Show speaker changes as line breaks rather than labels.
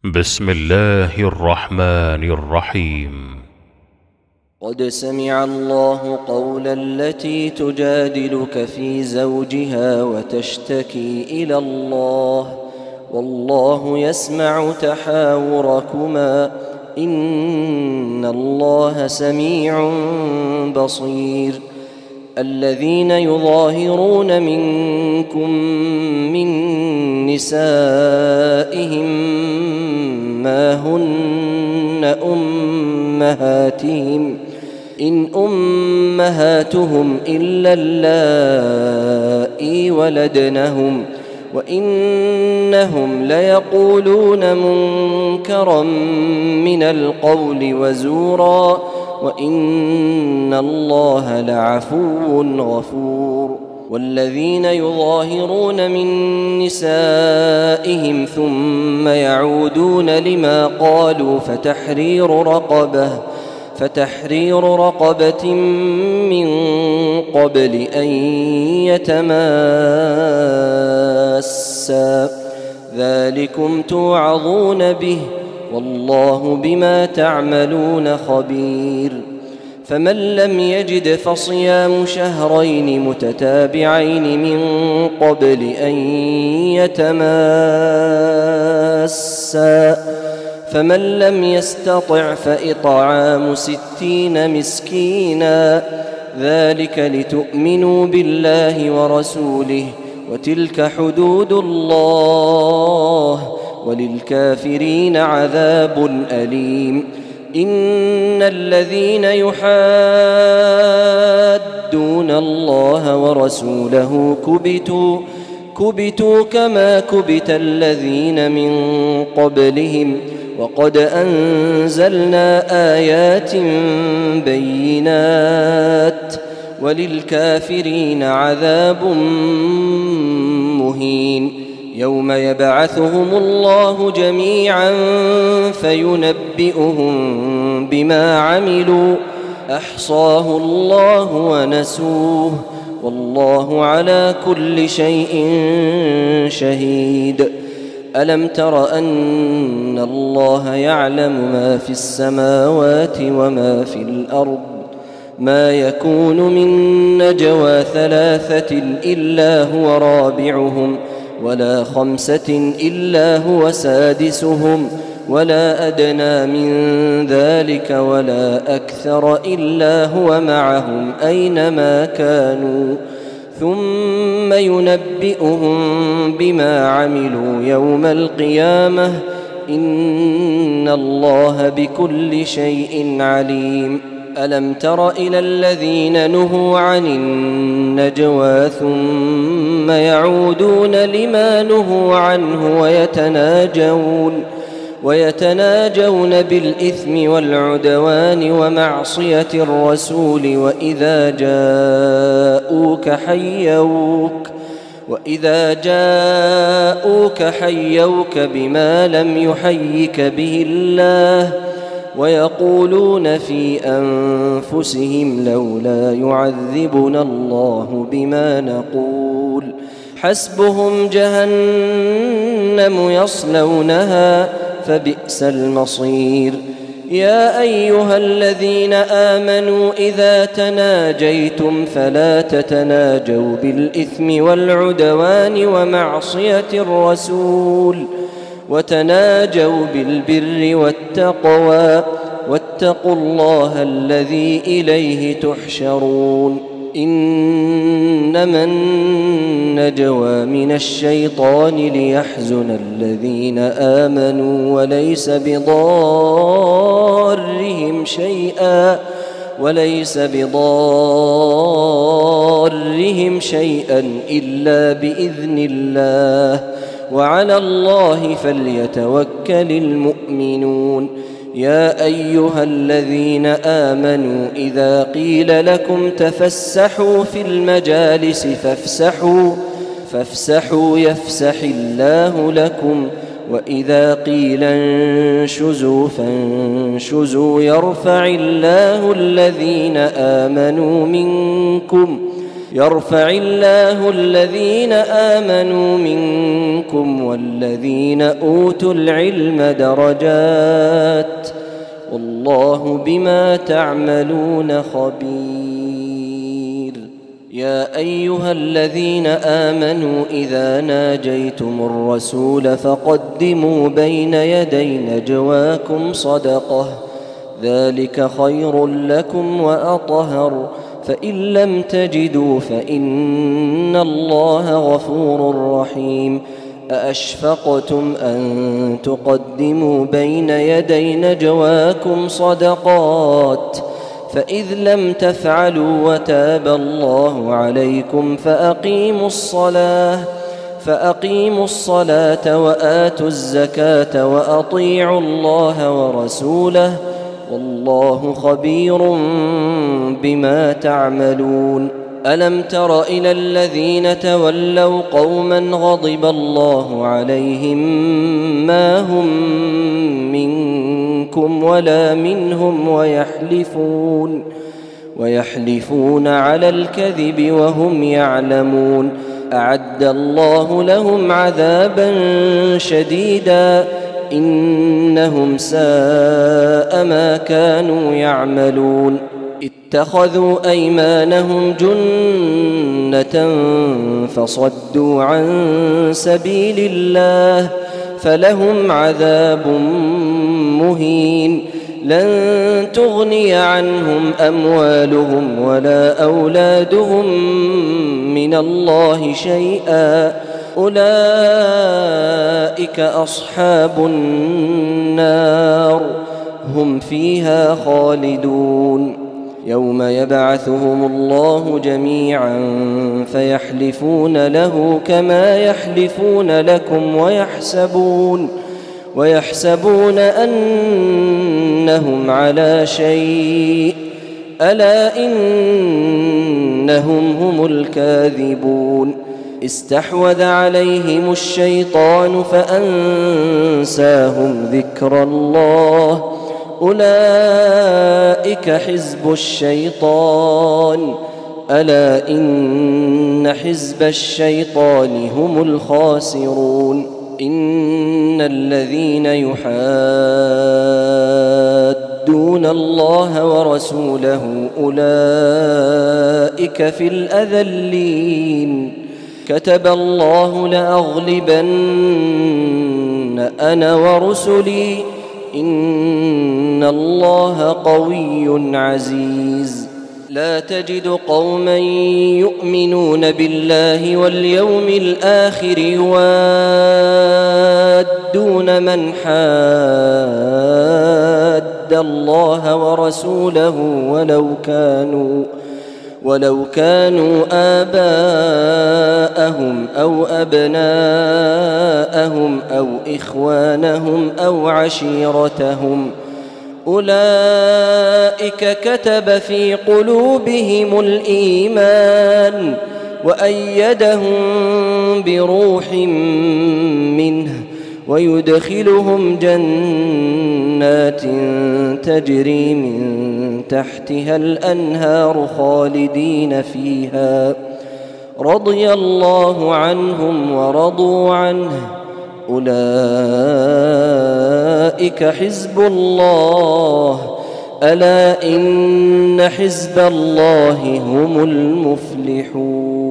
بسم الله الرحمن الرحيم.
قد سمع الله قول التي تجادلك في زوجها وتشتكي إلى الله والله يسمع تحاوركما إن الله سميع بصير. الذين يظاهرون منكم من نسائهم ما هن أمهاتهم إن أمهاتهم إلا اللائي ولدنهم وإنهم ليقولون منكرا من القول وزورا وإن الله لعفو غفور. والذين يظاهرون من نسائهم ثم يعودون لما قالوا فتحرير رقبة من قبل أن يتماسا ذلكم توعظون به والله بما تعملون خبير. فمن لم يجد فصيام شهرين متتابعين من قبل أن يتماسا فمن لم يستطع فإطعام 60 مسكينا ذلك لتؤمنوا بالله ورسوله وتلك حدود الله وللكافرين عذاب أليم. إن الذين يحادون الله ورسوله كبتوا كما كبت الذين من قبلهم وقد أنزلنا آيات بينات وللكافرين عذاب مهين. يوم يبعثهم الله جميعا فينبئهم بما عملوا أحصاه الله ونسوه والله على كل شيء شهيد. ألم تر أن الله يعلم ما في السماوات وما في الأرض ما يكون من نجوى 3 إلا هو رابعهم ولا 5 إلا هو سادسهم ولا أدنى من ذلك ولا أكثر إلا هو معهم أينما كانوا ثم ينبئهم بما عملوا يوم القيامة إن الله بكل شيء عليم. ألم تر إلى الذين نهوا عن النجوى ثم يعودون لما نهوا عنه ويتناجون بالإثم والعدوان ومعصية الرسول وإذا جاءوك حيوك بما لم يحيك به الله ويقولون في أنفسهم لولا يعذبنا الله بما نقول حسبهم جهنم يصلونها فبئس المصير. يا أيها الذين آمنوا إذا تناجيتم فلا تتناجوا بالإثم والعدوان ومعصية الرسول وتناجوا بالبر والتقوى واتقوا الله الذي إليه تحشرون. إنما النجوى من الشيطان ليحزن الذين آمنوا وليس بضارهم شيئا إلا بإذن الله وعلى الله فليتوكل المؤمنون. يا أيها الذين آمنوا إذا قيل لكم تفسحوا في المجالس فافسحوا يفسح الله لكم وإذا قيل انشزوا فانشزوا يرفع الله الذين آمنوا منكم يرفع الله الذين آمنوا منكم والذين أوتوا العلم درجات والله بما تعملون خبير. يا أيها الذين آمنوا إذا ناجيتم الرسول فقدموا بين يدي نجواكم صدقة ذلك خير لكم وأطهر فإن لم تجدوا فإن الله غفور رحيم. أأشفقتم أن تقدموا بين يدي نجواكم صدقات فإذ لم تفعلوا وتاب الله عليكم فأقيموا الصلاة وآتوا الزكاة وأطيعوا الله ورسوله والله خبير بما تعملون. ألم تر إلى الذين تولوا قوما غضب الله عليهم ما هم منكم ولا منهم ويحلفون على الكذب وهم يعلمون. أعد الله لهم عذابا شديدا إنهم ساء ما كانوا يعملون. اتخذوا أيمانهم جنة فصدوا عن سبيل الله فلهم عذاب مهين. لن تغني عنهم أموالهم ولا أولادهم من الله شيئا أولئك أصحاب النار هم فيها خالدون. يوم يبعثهم الله جميعا فيحلفون له كما يحلفون لكم ويحسبون أنهم على شيء ألا إنهم هم الكاذبون. استحوذ عليهم الشيطان فأنساهم ذكر الله أولئك حزب الشيطان ألا إن حزب الشيطان هم الخاسرون. إن الذين يحادون الله ورسوله أولئك في الأذلين. كتب الله لأغلبن أنا ورسلي إن الله قوي عزيز. لا تجد قوما يؤمنون بالله واليوم الآخر يوادون من حاد الله ورسوله ولو كانوا آباءهم أو أبناءهم أو إخوانهم أو عشيرتهم أولئك كتب في قلوبهم الإيمان وأيدهم بروح منه ويدخلهم جنات تجري من تحتها الأنهار خالدين فيها رضي الله عنهم ورضوا عنه أولئك حزب الله ألا إن حزب الله هم المفلحون.